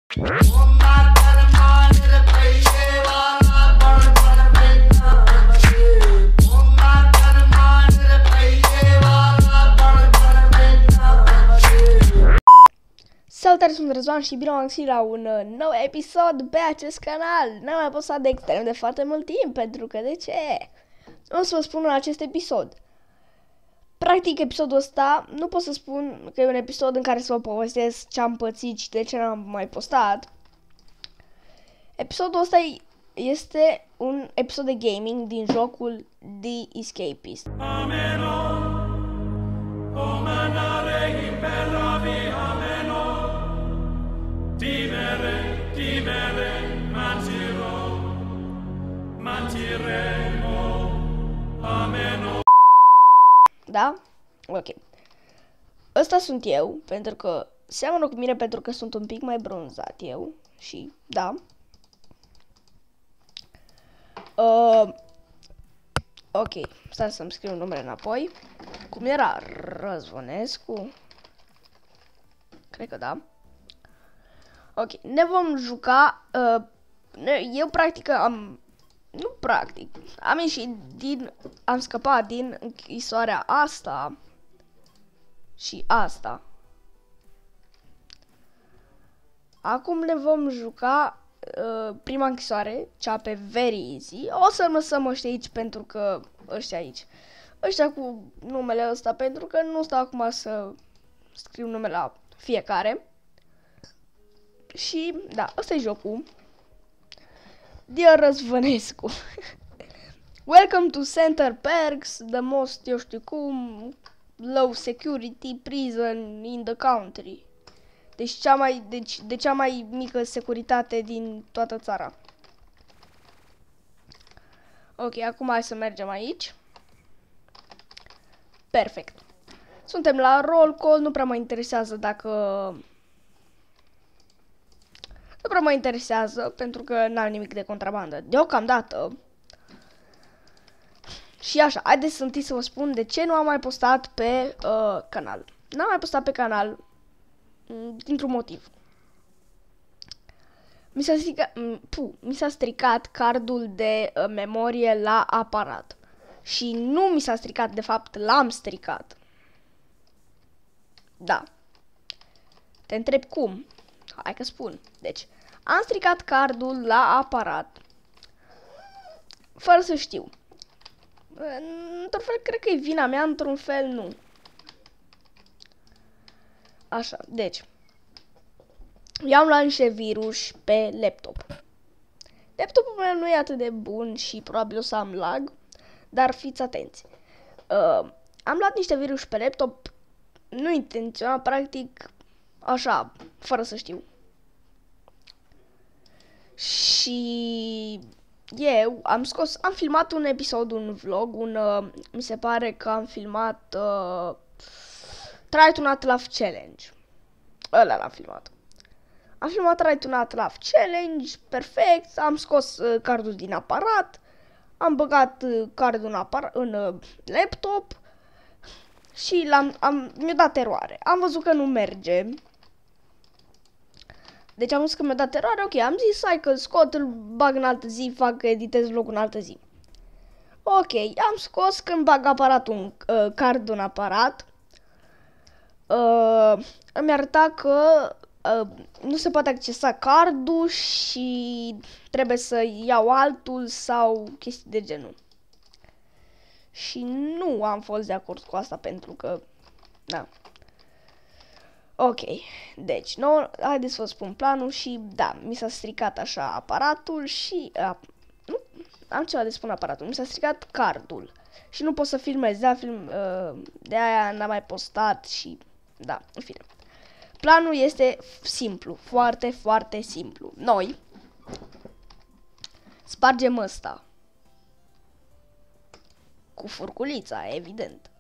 Salutare, sunt Răzvan și bine am găsit la un nou episod pe acest canal. N-am mai postat de extrem de foarte mult timp, pentru că de ce? O să vă spun în acest episod. Practic, episodul ăsta nu pot să spun că e un episod în care să vă povestesc ce am pățit și de ce n-am mai postat. Episodul ăsta este un episod de gaming din jocul The Escapist. Da? Ok. Ăsta sunt eu, pentru că seamănă cu mine pentru că sunt un pic mai bronzat eu. Și, da. Ok, stai să-mi scriu numele înapoi. Cum era? Răzvonescu? Cred că da. Ok, ne vom juca. Eu practic am... Nu practic. Am ieșit din... Am scăpat din închisoarea asta. Și asta. Acum ne vom juca prima închisoare, cea pe Very Easy. O să lăsăm ăștia aici pentru că... Ăștia cu numele ăsta pentru că nu stau acum să scriu numele la fiecare. Și, da, ăsta e jocul. Dear Răzvănescu. Welcome to Center Perks, the most, eu știu cum, low security prison in the country. Deci cea mai mică securitate din toată țara. Ok, acum hai să mergem aici. Perfect. Suntem la roll call, nu prea mă interesează dacă... Nu prea mă interesează, pentru că n-am nimic de contrabandă. Deocamdată. Și așa, haideți întâi să vă spun de ce nu am mai postat pe canal. N-am mai postat pe canal dintr-un motiv. Mi s-a stricat cardul de memorie la aparat. Și nu mi s-a stricat, de fapt, l-am stricat. Da. Te întrebi cum? Hai că spun. Deci, am stricat cardul la aparat fără să știu. Într-un fel, cred că e vina mea, într-un fel, nu. Așa, deci. Eu am luat niște virus pe laptop. Laptopul meu nu e atât de bun și probabil o să am lag, dar fiți atenți. Am luat niște virus pe laptop, nu intenționat, practic, așa, fără să știu. Și eu am filmat un episod, un vlog, mi se pare că am filmat Try to Not Laugh Challenge. Ăla l-am filmat. Am filmat Try to Not Laugh Challenge, perfect, am scos cardul din aparat, am băgat cardul în laptop și mi-a dat eroare. Am văzut că nu merge. Deci am văzut că mi-a dat eroare, ok, am zis, hai că scot, îl bag în altă zi, editez vlogul în altă zi. Ok, am scos, când bag aparatul, cardul în aparat, îmi arăta că nu se poate accesa cardul și trebuie să iau altul sau chestii de genul. Și nu am fost de acord cu asta pentru că, da. Ok, deci, haideți să vă spun planul și, da, mi s-a stricat așa aparatul și, nu, am ceva de spun aparatul, mi s-a stricat cardul și nu pot să filmez, de aia n-am mai postat și, da, în fine. Planul este simplu, foarte, foarte simplu. Noi spargem ăsta cu furculița, evident.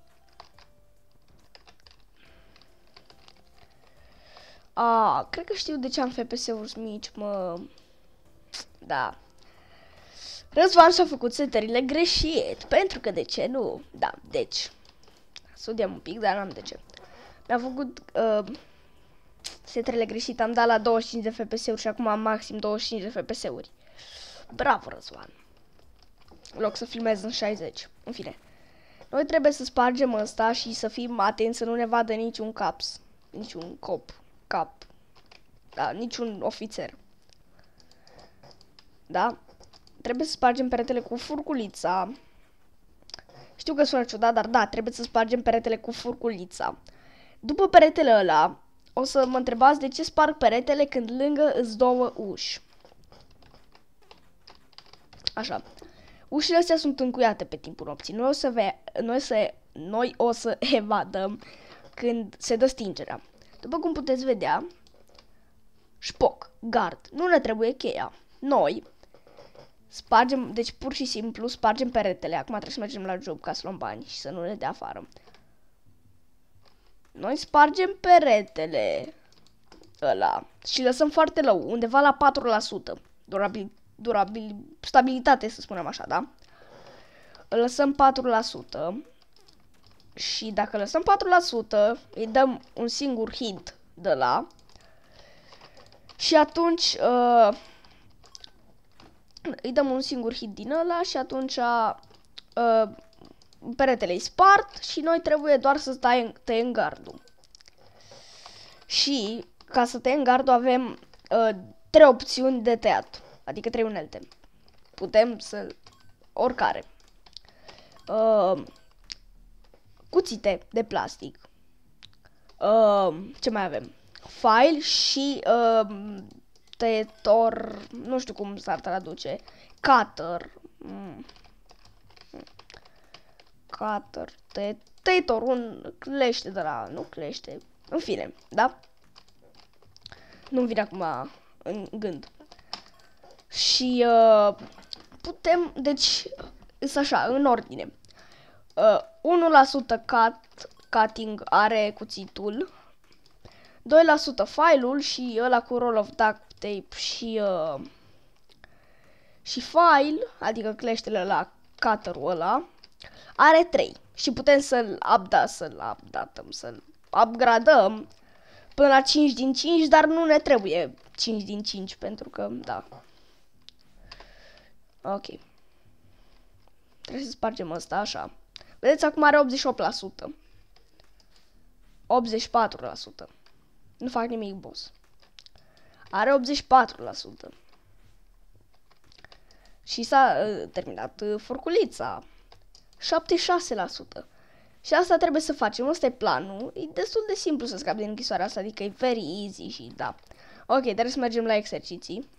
Cred că știu de ce am FPS-uri mici, mă. Da. Răzvan și-a făcut setările greșit, pentru că de ce nu? Da, deci. Studiem un pic, dar n-am de ce. Mi-a făcut setrele greșite, am dat la 25 de FPS-uri și acum am maxim 25 de FPS-uri. Bravo, Răzvan. În loc să filmez în 60. În fine. Noi trebuie să spargem ăsta și să fim atenți să nu ne vadă niciun caps. Niciun cap. Da, niciun ofițer. Da? Trebuie să spargem peretele cu furculița. Știu că sună ciudat, dar da, trebuie să spargem peretele cu furculița. După peretele ăla, o să mă întrebați de ce sparg peretele când lângă îs două uși. Așa. Ușile astea sunt încuiate pe timpul nopții. Noi o să evadăm când se dă stingerea. După cum puteți vedea, șpoc, gard, nu ne trebuie cheia. Noi spargem, deci pur și simplu spargem peretele. Acum trebuie să mergem la job ca să luăm bani și să nu ne dea afară. Noi spargem peretele ăla și lăsăm foarte low, undeva la 4%. Stabilitate, să spunem așa, da? Îl lăsăm 4% și dacă lăsăm 4%, îi dăm un singur hit de la și atunci îi dăm un singur hit din ăla și atunci peretele îi spart și noi trebuie doar să tăiem gardul. Și ca să tăiem gardul avem 3 opțiuni de tăiat, adică 3 unelte. Putem să... oricare. Cuțite de plastic. Ce mai avem? File și tăietor, nu știu cum s-ar traduce. Cutter. Cutter, tăietor, un clește de la, nu clește, în fine, da? Nu-mi vine acum în gând. Și putem, deci, este așa, în ordine. 1% cutting are cuțitul, 2% file-ul și ăla cu roll of duct tape și file, adică cleștele la cutter-ul ăla, are 3 și putem să-l upgradăm până la 5 din 5, dar nu ne trebuie 5 din 5 pentru că, da. Ok. Trebuie să spargem ăsta, așa. Vedeți, acum are 88%. 84%. Nu fac nimic, boss. Are 84%. Și s-a terminat furculița. 76%. Și asta trebuie să facem. Ăsta e planul. E destul de simplu să scapi din închisoarea asta, adică e very easy și da. Ok, trebuie să mergem la exerciții.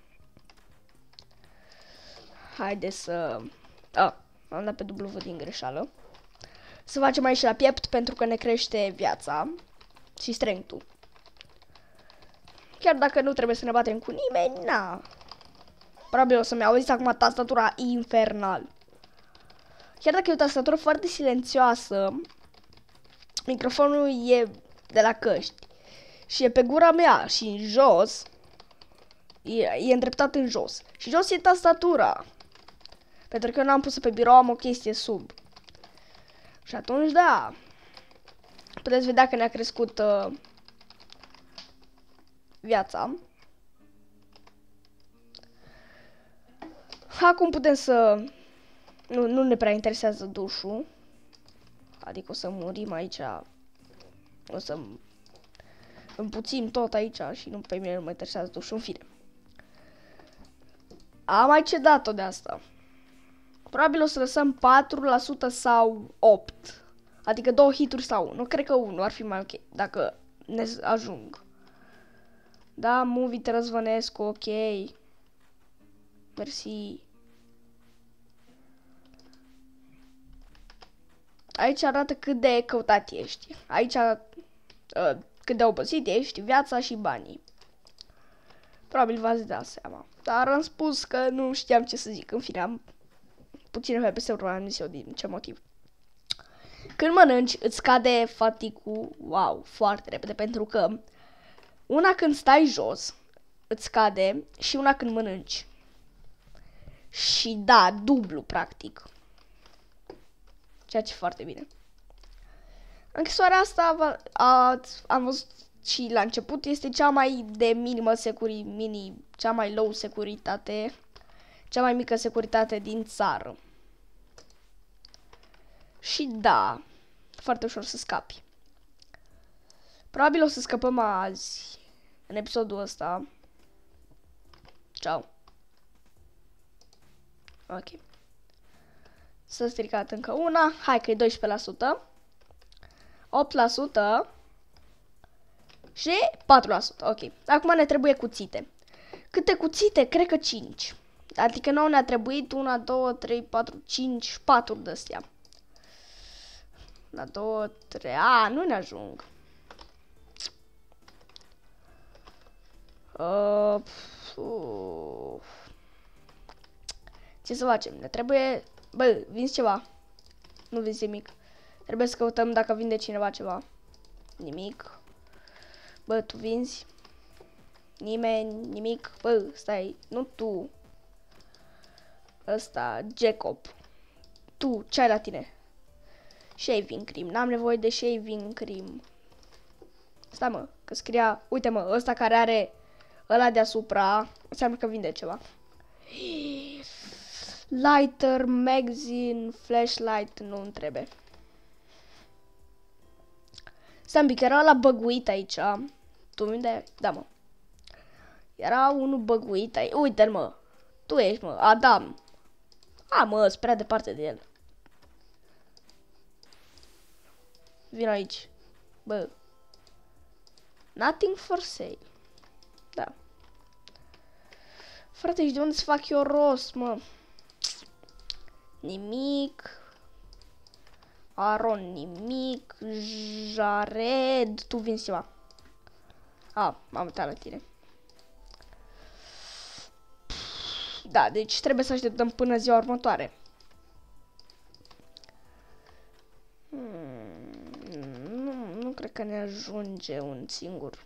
Haide să... am dat pe W din greșeală. Să facem aici la piept pentru că ne crește viața și strength-ul. Chiar dacă nu trebuie să ne batem cu nimeni, na. Probabil o să-mi auziți acum tastatura infernal. Chiar dacă e o tastatură foarte silențioasă, microfonul e de la căști și e pe gura mea și în jos, e îndreptat în jos. Și jos e tastatura. Pentru că eu n-am pus-o pe birou, am o chestie sub. Și atunci, da, puteți vedea că ne-a crescut viața. Acum putem să... Nu ne prea interesează dușul. Adică o să murim aici. O să împuțim tot aici și nu pe mine nu mă interesează dușul. În fine. Am mai cedat-o de asta. Probabil o să lăsăm 4% sau 8%. Adică 2 hituri sau 1. Cred că 1 ar fi mai ok. Dacă ne ajung. Da, movie te Răzvănescu, ok. Mersi. Aici arată cât de căutat ești. Aici cât de obosit ești, viața și banii. Probabil v-ați dat seama. Dar am spus că nu știam ce să zic. În fine, am puține FPS-uri, am zis eu din ce motiv. Când mănânci, îți scade fatigue-ul, wow, foarte repede, pentru că una când stai jos, îți scade și una când mănânci. Și da, dublu, practic. Ceea ce e foarte bine. Închisoarea asta am văzut și la început este cea mai de minimă cea mai low securitate, cea mai mică securitate din țară. Și da, foarte ușor să scapi. Probabil o să scăpăm azi, în episodul ăsta. Ciao. Ok. S-a stricat încă una. Hai că e 12%. 8% și 4%. Ok. Acum ne trebuie cuțite. Câte cuțite? Cred că 5. Adică nouă ne-a trebuit 1, 2, 3, 4, 5, 4 de astea. 1, 2, 3. Nu ne ajung. Ce să facem? Ne trebuie... Bă, vinzi ceva. Nu vinzi nimic. Trebuie să căutăm dacă vinde cineva ceva. Nimic. Bă, tu vinzi? Nimeni, nimic. Bă, stai, nu tu. Ăsta, Jacob. Tu, ce ai la tine? Shaving cream. N-am nevoie de shaving cream. Stai, mă, că scria... Uite, mă, ăsta care are ăla deasupra, înseamnă că vinde ceva. Lighter, magazine, flashlight, nu-mi trebuie. Stai un pic, era ăla băguit aici. Tu unde? Da, mă. Era unul băguit aici. Uite-l, mă. Tu ești, mă. Adam. Mă, sunt prea departe de el. Vino aici. Bă. Nothing for sale. Da. Frate, și de unde să fac eu rost, mă? Nimic. Aron, nimic. Jared. Tu vinzi ceva. M-am uitat la tine. Da, deci trebuie să așteptăm până ziua următoare. Nu cred că ne ajunge un singur.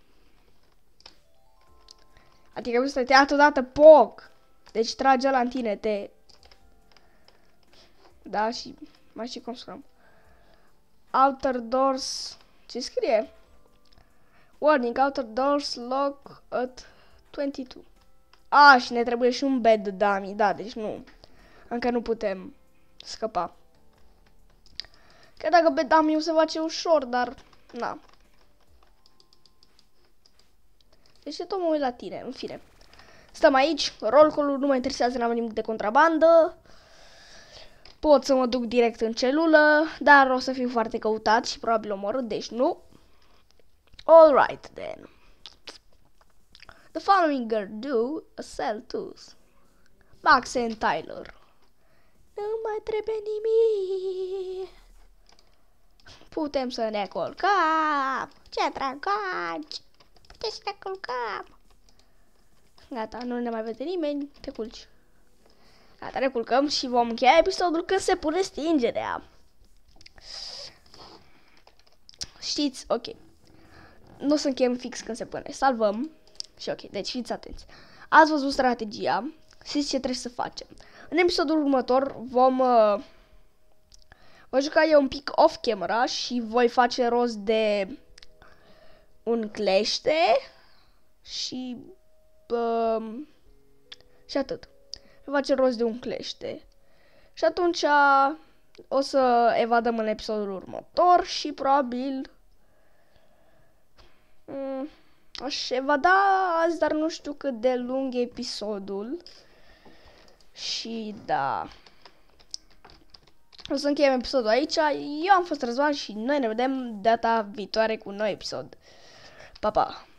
Adică nu să te ia odată poc. Deci trage ăla în tine, te... Da, și mai știi cum scrie. Outer doors... Ce scrie? Warning, outer doors lock at 22. Și ne trebuie și un bed dummy, da, deci nu. Încă nu putem scăpa. Că dacă bed dummy se face ușor, dar... Na. Deci tot mă uit la tine, în fine. Stăm aici, roll call-ul nu mă interesează, n-am nimic de contrabandă. Pot să mă duc direct în celulă, dar o să fiu foarte căutat și probabil omorât, deci nu. Alright then. The following girl do a sell tooth. Max and Tyler. Nu mai trebuie nimic. Putem să ne culcăm. Ce drăgaci. Putem să ne culcăm. Gata, nu ne mai vede nimeni. Te culci. Gata, ne culcăm și vom încheia episodul când se pune stingerea. Știți, ok. Nu o să încheiem fix când se pune. Salvăm. Și ok, deci fiți atenți. Ați văzut strategia. Știți ce trebuie să facem. În episodul următor voi juca eu un pic off camera și voi face rost de un clește și atât. Voi face rost de un clește. Și atunci o să evadăm în episodul următor și probabil aș evada azi, dar nu știu cât de lung e episodul. Și da. O să încheiem episodul aici. Eu am fost Răzvan și noi ne vedem data viitoare cu un nou episod. Pa, pa!